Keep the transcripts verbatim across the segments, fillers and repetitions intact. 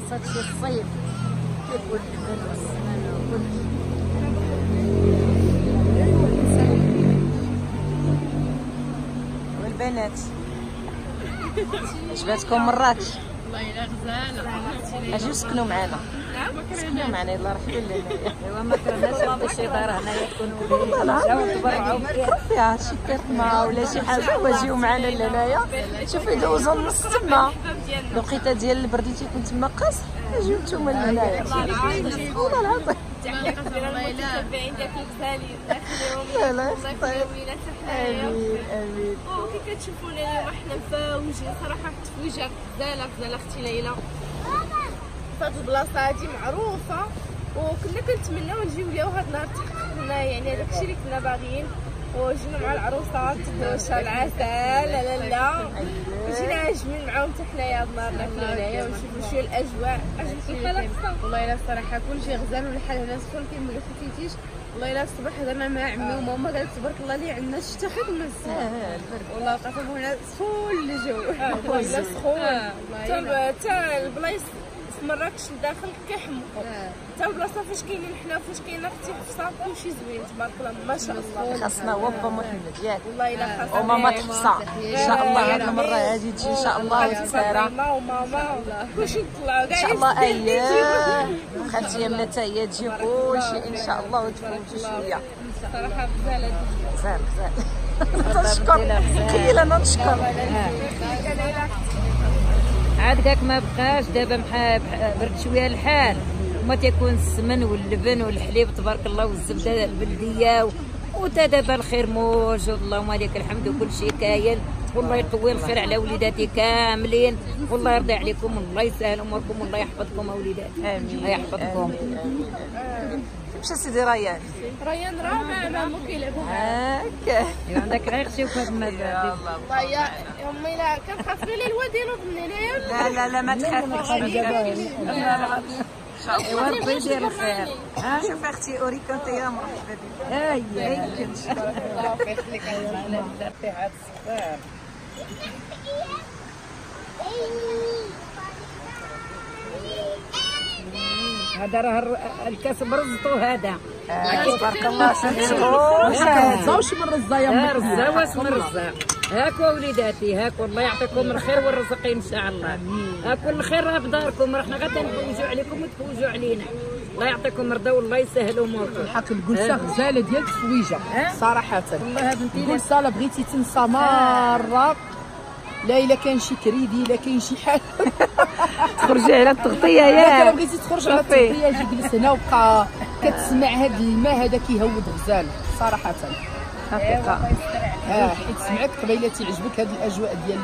هادشي الصيف كيكون اللبن والسمن وكلشي. والبنات عجباتكم مراكش؟ والله الا غزاله. اجيو سكنوا معنا. سكنوا معنا يلا رحبوا لنا. ايوا ما كرهناش باش يدار هنايا تكونوا والله تبرعوا فيها شي كرمه ولا شي حاجه وجيو معنا لهنايا. شوفوا يدوزوا النص تما الوقيته ديال البرد اللي تيكون تما قاصح جيو نتوما لهنايا. والله العظيم والله الا باين داك الغزالين داك اليوم لا لا يومينا حنايا. امين امين. وكي كتشوفونا اليوم حنا مفاوجين صراحه. التفويجه غزاله غزاله اختي ليلى. فهاد البلاصه هادي معروفه وكنا كنتمناو نجيو ليها هاد النهار تحققنا يعني هذاك الشيء اللي كنا باغيين. وجينا مع العروسات دوشه العسل لا لا لا جينا عاجبين معاهم حتى حنايا هاد النهار ناكلوا هنايا ونشوفوا شويه الاجواء. عجبتك الحاله؟ والله الا الصراحه كلشي غزال والحال هنا سخون كما قلتيش. والله الا الصباح هضرنا مع عمي وماما قالت تبارك الله لي عندنا الشتا خير من الصباح. والله قسم هنا سخون الجو. والله الا سخون حتى البلايص في مراكش لداخل كيحموا. حتى البلاصه فاش كاينين حنا فاش كاينه اختي حفصه كلشي زوين تبارك الله ما شاء الله. خاصنا هو با محمد ياك والله الا خاصنا وماما حفصه ان شاء الله هاد المره هادي تجي ان شاء الله وتسارع ماما وماما كلشي نطلعوا كاع ان شاء الله. اييه خالتي يمنا حتى هي تجي كلشي ان شاء الله وتفوتوا شويه. صراحه غزاله غزال غزال. تنشكر كاين انا نشكر. عاد كاك ما بقاش دابا برد شويه الحال وما تيكون السمن واللبن والحليب تبارك الله والزبده البلديه وتا دابا الخير موجود اللهم لك الحمد وكل شيء كاين. والله يطوي الخير على وليداتي كاملين والله يرضي عليكم والله يسهل اموركم والله يحفظكم اوليداتي. امين الله يحفظكم. مشى سيدي ريان. ريان راه مع مامو كيلعبوا هاكا عندك غير شوف هاد الماء. والله يا امي لا كنخاف غير الواد ينوض من هنايا. لا لا لا ما تخافيش ما تخافيش. ان شاء الله ربي يدير الخير. ها شوف اختي اوريكا انت يا مرحبا بك. هاي الله يخليك على درتي هاد الصفار. هذا راه الكاس برزطو هذا. تبارك الله شنو واش من رزه يا رزه واش من رزه. هاكو وليداتي هاكو الله يعطيكم الخير والرزق ان شاء الله. هاكو الخير راه بداركم راه حنا غادي نفوجوا عليكم وتفوجوا علينا. الله يعطيكم الرضا والله يسهل اموركم. الحق الكلسه غزاله ديال التفويجه صراحه. والله بنتي الكلسه لا بغيتي تنسى مره لا الا كان شي كريدي الا كاين شي حاجه تخرجي على التغطيه الا ياك. بغيتي تخرج على التغطيه جي جلس هنا وبقى كتسمع هذا الماء هذا كيهود غزال صراحه. حقيقه اه حيت سمعك قبيله تيعجبك هذه الاجواء ديال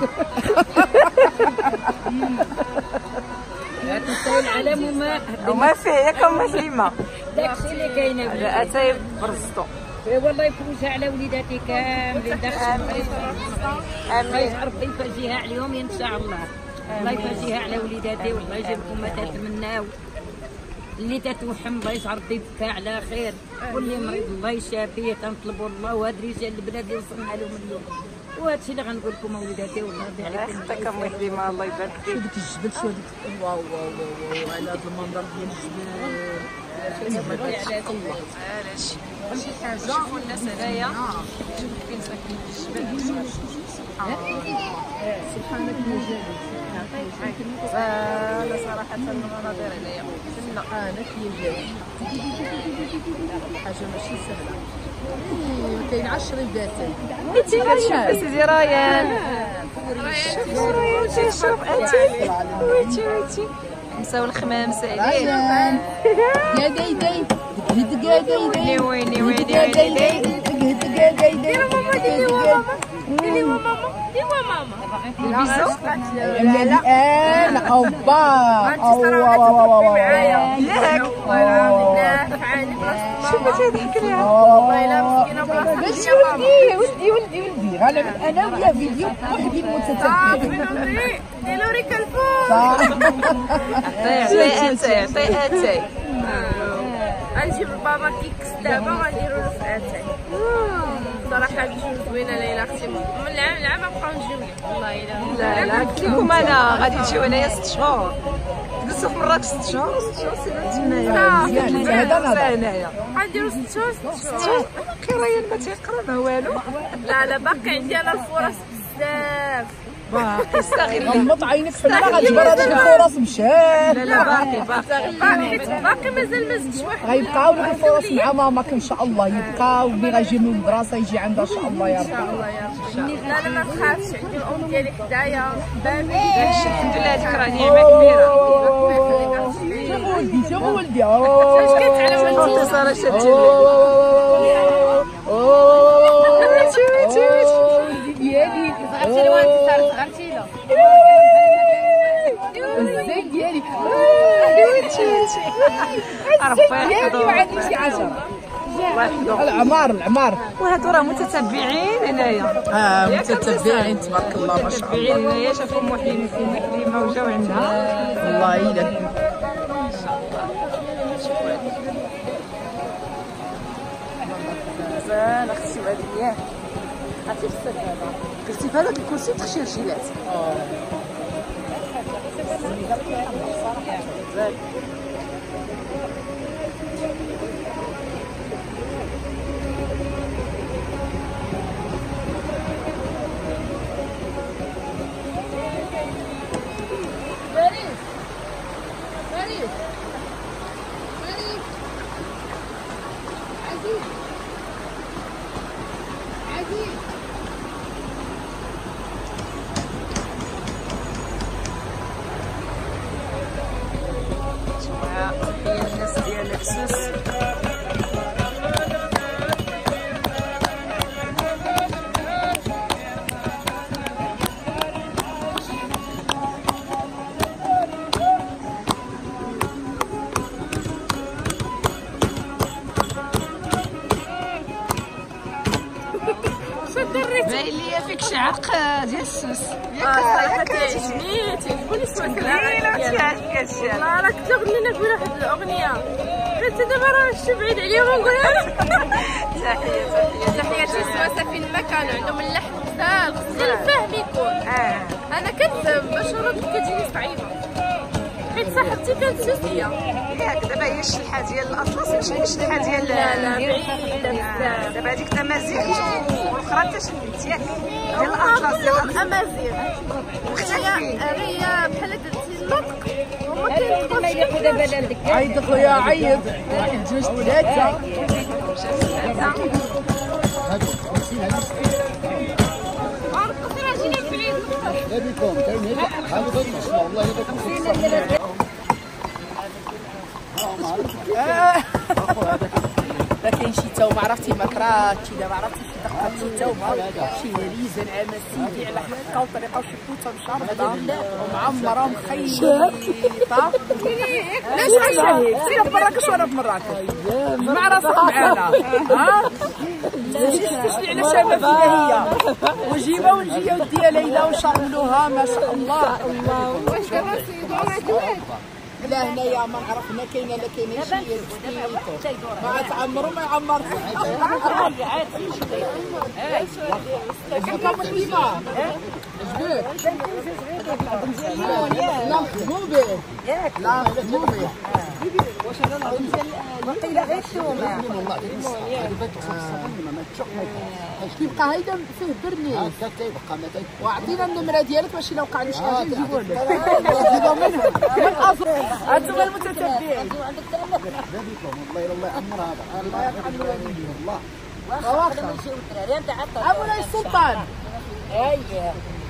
تنساو العالم وما وما فيه ياك وما فيما داكشي اللي كاين. اتاي برزطو. والله يفوجها على وليداتي كاملين داخل. الله امين ربي يفرجيها عليهم ان شاء الله. الله يفرجيها على وليداتي والله يجيب لكم ما تتمناو. اللي تتوحم الله يجعل ربي يبكى على خير واللي مريض الله يشافيه. تنطلبوا الله وهاد رجال البلاد اللي وصلنا لهم اليوم. وهذا الشيء اللي غنقول لكم وليداتي والله يرضي الله عليكم. يخطيك امي ديما الله يبارك شو فيك. ديك الجبل شو هذيك واو واو واو على هذا المنظر ديال الجبال. علاش شي حاجه شوفوا الناس هنايا شوفوا فين ساكنين في الجبال. سبحانك يا جليل. انا صراحه المناظر هنايا سبحانك يا جليل. حاجه ماشي سهله. كاين عشرة باتين. انتي كتشوفي سيدي ريان. ريان تيشوف انتي ويتي ويتي مساو الخمامس عليه. يا داي داي دق دق داي داي ويني ويني ويني ديروا ماما ديروا ماما ديروا ماما ديروا ماما. البيزو لا لا انا اوبا اوبا ياك شوفي تضحك ليها. والله الا مسكينه بلاصه باش ولدي ولدي ولدي ولدي غالا انا ويا فيديو وحدين متتابعين. ديروا ريك الفوق. عطي اتاي عطي اتاي. غنجيب بابا كيكس دابا غنديرو له في اتاي. صراحه الجو زوينه ليلى اختي من العام العام غنبقاو نجيو لك والله الا. لا لا قلت لكم انا غادي تجيو هنايا ست شهور. باك ست شهور ست شهور سير هنايا مزيان هذا نهار هنايا غنديرو ست شهور ست شهور. قرايه ما تيقرا ما والو. لا لا باقي عندي انا الفرص بزاف. باقي استغل. غمض عينك في الماء غتجبر هذاك الفرص مشات. لا لا باقي باقي باقي باقي مازال ما زدتش واحد. غيبقاو لك الفرص مع ماماك ان شاء الله، يبقاو ملي غيجي من المدرسه يجي عندها ان شاء الله يا رب. لا لا ما تخافش، عندي الام ديالي حدايا بابي. الحمد لله هذيك راه نعمه كبيره. شوف ولدي شوف ولدي واش كتعلم انت؟ انتصار شتي ديالي صغرتي له انتصار صغرتي له الزين ديالي ربي ما عندي شي عشرة. العمار العمار وهادو راه متتبعين هنايا. اه متتبعين تبارك الله ما شاء الله. متتبعين هنايا شافوا محلم محلمه وجاو عندها. والله الا مزال اختي هذه ياك عرفتي في الصيف هذا في الصيف هذا الكرسي تخشي رجيلات. هي الناس ديال الكسوس. باين ليا فيك شعق ديال السوس. صراحه تعجبني تعجبوني السواسل ديالك. لا راه كنت نغني لنا نقول واحد الاغنيه حتى دابا راه شي بعيد عليهم ونقولها. تحيه تحيه تحياتي السواسه فين ما كانوا عندهم اللحم بزاف خص غير الفهم يكون. انا كنت باش نرد كتجيني صعيبه حيت صاحبتي كانت سوسيه. ياك دابا هي الشلحه ديال الاطلس ماشي هي الشلحه ديال لا لا بعيده بزاف. دابا هذيك تمازيغ والاخرى حتى شلت ياك ديال الاطلس ديال الاطلس امازيغ مختلفين. هي بحال درتي النطق هما كينطقوا ما يدخل دابا لعندك. عيط خويا عيط واحد جوج ثلاثة. بكم كاين هذا غير والله الا بكم راه كاين شي تومه عرفتي ما كراتش دابا عرفتي شي دقه شي تومه شي هريزه نعم سيدي على حقه وطريقه وشي كوته مشربه ومعمره ومخيطه. علاش شاهد سير مراكش وانا في مراكش مع راسك معانا ها شفتي على شابه فيها هي وجيبه ونجيه وديها ليلى وشرملوها ما شاء الله. واش دابا سيدو لا هنايا ما نعرف هنا كاينه لا كاينه شي ما تعمروا ما يعمر كم محلمه لا خدموبه لا خدموبه واش انا وقيله غير التومه. كيبقى هيدا فيه برنيس واعطينا النمره ديالك باش الا وقع لي شي حاجه نجيبوها لك. نجيبوها منهم من اصل انتم المتتبعين. والله الله يعمر هذا الله يعمر والله واخا نمشيو للدراري انت عطا مولاي السلطان. اييه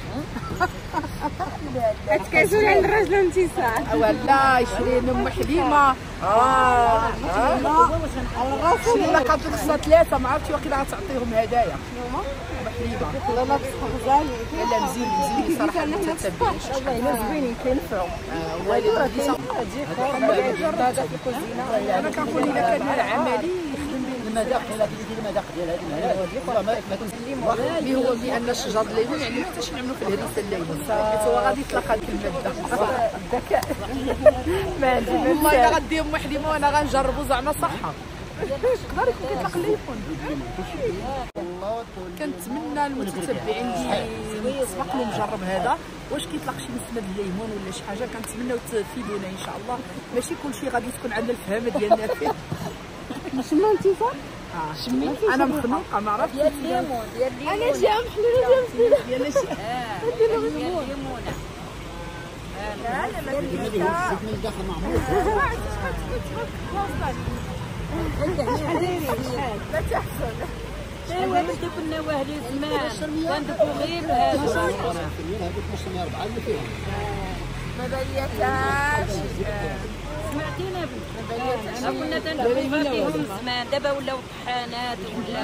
كتكازوا عند الراجل انتصار ولا يشري ام حليمه اه الرسول كانت خصها ثلاثه ما عرفتش واقيلا غتعطيهم هدايا. شنو هما حليمه لا لا غزال لا مزيان مزيان صراحه متتبعين والله زوينين كينفعوا. والو راه هذا في الكوزينه انا كنقول الا كان العملي المذاق ديال المذاق ديال هذه اللي هو بان الشجر الليمون يعني حتى شي نعملوا في الهريسه الليمون حيت هو غادي يطلق هذيك الماده. الذكاء ما عندي ما والله الا غدي ام حليمه وانا غنجربوا زعما صحه تقدر كيطلق الليفون. كنتمنى المتتبعين ديالي سبق لي نجرب هذا، واش كيطلق شي مسند الليمون ولا شي حاجه، كنتمناو تفيدونا ان شاء الله. ماشي كلشي غادي تكون عندنا الفهامه ديالنا فيه. شنو انت صح؟ اه شميتي؟ انا مخنوقه ما عرفتش ديال الليمون ديال الليمون انا جا محلوله جا محلوله ديال شي اه ديال الليمون. لا لا ما اللي هو السكن الداخل معمول. لا تحصل. ايوا من دوك النواهي زمان كندوكو غير هذا. هذوك مش أربعة اللي فيهم. ما بيتاش. سمعتينا بنت كنا تندوكو فيهم زمان، دابا ولاو طحانات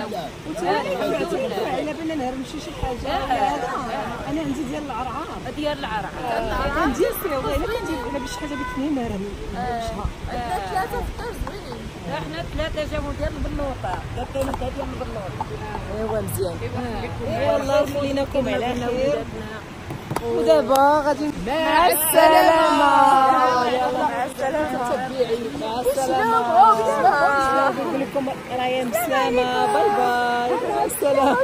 ولاو الا بنا نهرمشي شي حاجه. انا عندي ديال العرعار ديال العرعر ديال السيوه، الا كندير انا بشي حاجه بثنين نهرم. عندنا ثلاثه فطور زوينين. احنا ثلاثه جابوا ديال البلوطه، كاين ديال البلوطه. ايوا مزيان. والله يخليناكم على ولادنا. ودابا غادي مع السلامه. مع السلامه. تبعي مع السلامه. نقول لكم راهي بسلامه. باي باي. مع السلامه.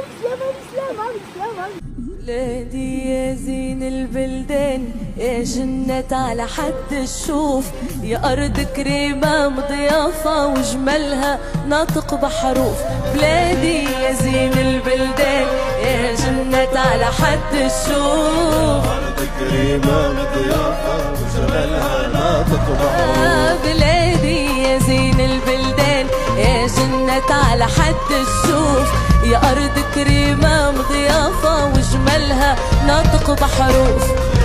بلادي يا زين البلدان، يا جنة على حد الشوف، يا أرض كريمة مضيافة وجمالها ناطق بحروف. بلادي يا زين البلدان، يا جنة على حد الشوف، أرض كريمة مضيافة وجمالها ناطق بحروف. بلادي يا زين البلدان، يا جنة على حد الشوف، يا أرض كريمة مضيافة وجمالها ناطق بحروف.